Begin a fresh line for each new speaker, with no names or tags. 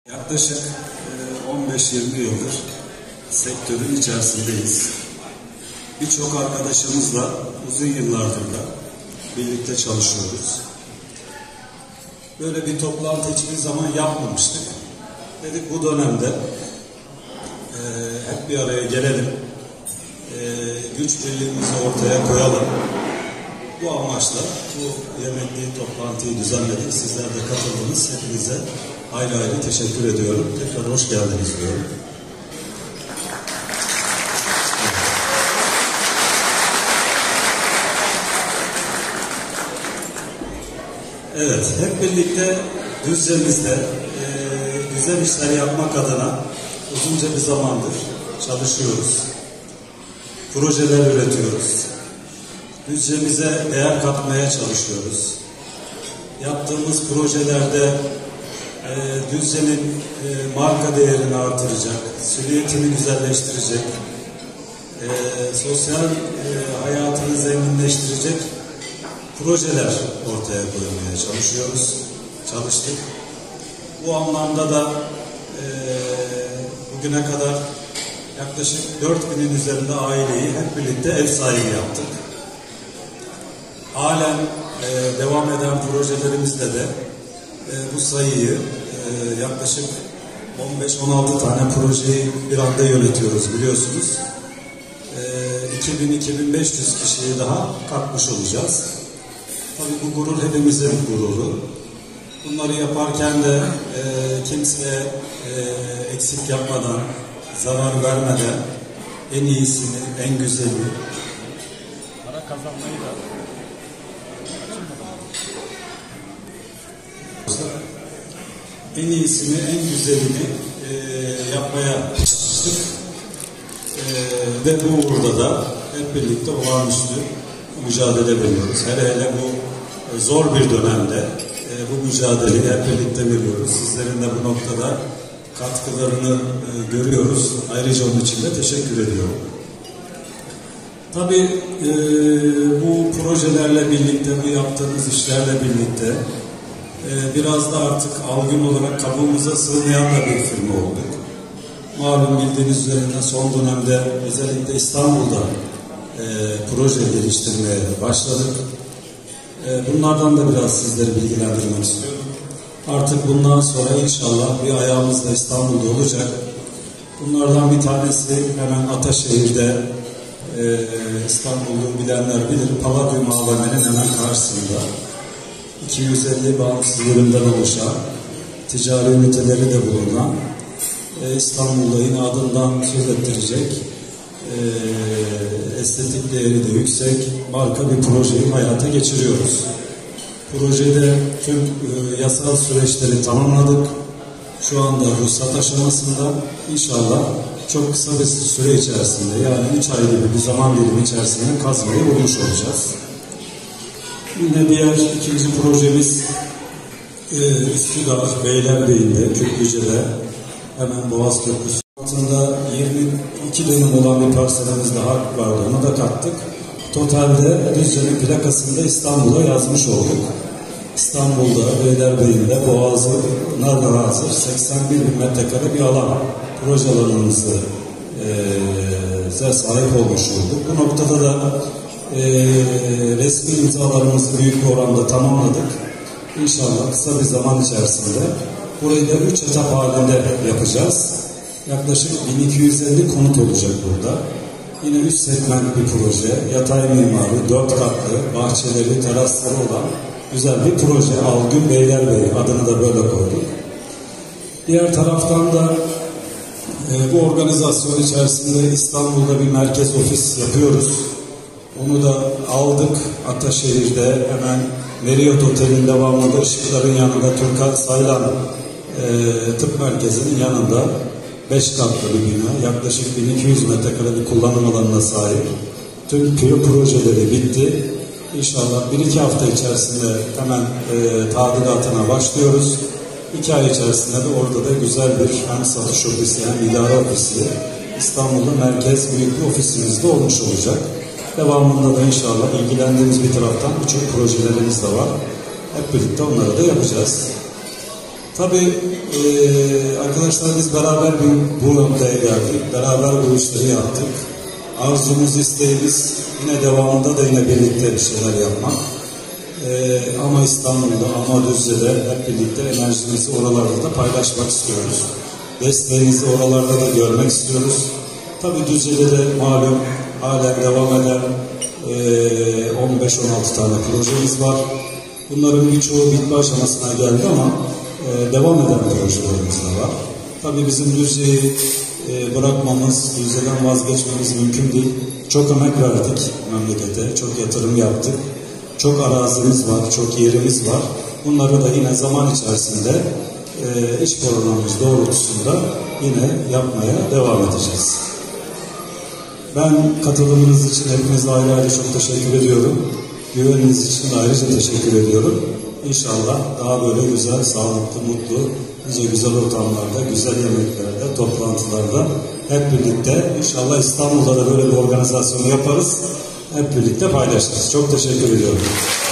Yaklaşık 15-20 yıldır sektörün içerisindeyiz. Birçok arkadaşımızla uzun yıllardır da birlikte çalışıyoruz. Böyle bir toplantı hiçbir zaman yapmamıştık. Dedik bu dönemde hep bir araya gelelim, güç birliğimizi ortaya koyalım. Bu amaçla bu yemekli toplantıyı düzenledik. Sizler de katıldınız. Hepinize ayrı ayrı teşekkür ediyorum. Tekrar hoş geldiniz diyorum. Evet, hep birlikte Düzce'mizde güzel işler yapmak adına uzunca bir zamandır çalışıyoruz. Projeler üretiyoruz. Düzce'mize değer katmaya çalışıyoruz. Yaptığımız projelerde Düzce'nin marka değerini artıracak, silüetini güzelleştirecek, sosyal hayatını zenginleştirecek projeler ortaya koymaya çalıştık. Bu anlamda da bugüne kadar yaklaşık 4000'in üzerinde aileyi hep birlikte ev sahibi yaptık. Halen devam eden projelerimizle de bu sayıyı yaklaşık 15-16 tane projeyi bir anda yönetiyoruz biliyorsunuz. 2000-2500 kişiyi daha katmış olacağız. Tabii bu gurur hepimizin gururu. Bunları yaparken de kimseye eksik yapmadan, zarar vermeden en iyisini, en güzelini
para kazanmayı da
en iyisini, en güzelini yapmaya çalıştık. Ve bu uğurda da hep birlikte olağanüstü mücadele veriyoruz. Hele bu zor bir dönemde bu mücadeleyi hep birlikte veriyoruz. Sizlerin de bu noktada katkılarını görüyoruz. Ayrıca onun için de teşekkür ediyorum. Tabii bu projelerle birlikte, bu yaptığımız işlerle birlikte biraz da artık algın olarak kabuğumuza sığmayan da bir firma olduk. Malum bildiğiniz üzerinde son dönemde özellikle İstanbul'da proje geliştirmeye başladık. Bunlardan da biraz sizleri bilgilendirmek istiyorum. Artık bundan sonra inşallah bir ayağımız da İstanbul'da olacak. Bunlardan bir tanesi hemen Ataşehir'de, İstanbul'u bilenler bilir, Palladium AVM'nin hemen karşısında 250 bağımsız bölümden oluşan, ticari üniteleri de bulunan, İstanbul'da yine adından söz ettirecek, estetik değeri de yüksek, marka bir projeyi hayata geçiriyoruz. Projede tüm yasal süreçleri tamamladık. Şu anda ruhsat aşamasında inşallah çok kısa bir süre içerisinde, yani 3 ay gibi bir zaman dilimi içerisinde kazmayı bulmuş olacağız. Yine diğer ikinci projemiz Üsküdar, Beylerbeyi'nde, Kütlüce'de, hemen Boğaz Köprüsü altında 22 dönüm olan bir parselimiz daha vardı. Onu da kattık. Totalde Düzce'nin plakasında İstanbul'a yazmış olduk. İstanbul'da, Beylerbeyi'nde, Boğaz'ına da hazır 81 bin metrekare bir alan, proje alanımızı sahip olmuş olduk. Bu noktada da resmi imzalarımızı büyük bir oranda tamamladık. İnşallah kısa bir zaman içerisinde burayı da 3 etap halinde yapacağız. Yaklaşık 1250 konut olacak burada. Yine 3 segment bir proje. Yatay mimari, 4 katlı, bahçeleri, terasları olan güzel bir proje. Algün Beylerbeyi adını da böyle koyduk. Diğer taraftan da bu organizasyon içerisinde İstanbul'da bir merkez ofis yapıyoruz. Onu da aldık Ataşehir'de, hemen Marriott Otel'in devamında ışıkların yanında Türkan Saylan Tıp Merkezi'nin yanında 5 katlı bir bina, yaklaşık 1200 metrekare bir kullanım alanına sahip. Tüm projeleri bitti. İnşallah 1-2 hafta içerisinde hemen tadilatına başlıyoruz. 2 ay içerisinde de orada da güzel bir hem satış ofisi hem idare ofisi, İstanbul'da merkez büyük bir ofisimiz de olmuş olacak. Devamında da inşallah ilgilendiğimiz bir taraftan birçok projelerimiz de var. Hep birlikte onları da yapacağız. Tabii arkadaşlar biz beraber bu noktaya geldik. Beraber bu işleri yaptık. Arzumuz, isteğimiz yine devamında da yine birlikte bir şeyler yapmak. Ama İstanbul'da, ama Düzce'de hep birlikte enerjimizi oralarda da paylaşmak istiyoruz. Desteğinizi oralarda da görmek istiyoruz. Tabii Düzce'de de malum halen devam eden 15-16 tane projemiz var. Bunların birçoğu bitme aşamasına geldi ama devam eden projelerimiz de var. Tabii bizim Düzce'yi bırakmamız, Düzce'den vazgeçmemiz mümkün değil. Çok emek verdik memlekete, çok yatırım yaptık. Çok arazimiz var, çok yerimiz var. Bunları da yine zaman içerisinde iş programımız doğrultusunda yine yapmaya devam edeceğiz. Ben katılımınız için hepinize ayrı ayrı çok teşekkür ediyorum. Güveniniz için de ayrıca teşekkür ediyorum. İnşallah daha böyle güzel, sağlıklı, mutlu, nice güzel ortamlarda, güzel yemeklerde, toplantılarda hep birlikte inşallah İstanbul'da da böyle bir organizasyon yaparız. Hep birlikte paylaşırız. Çok teşekkür ediyorum.